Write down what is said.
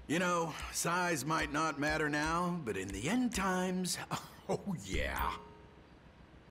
You know, size might not matter now, but in the end times, oh yeah.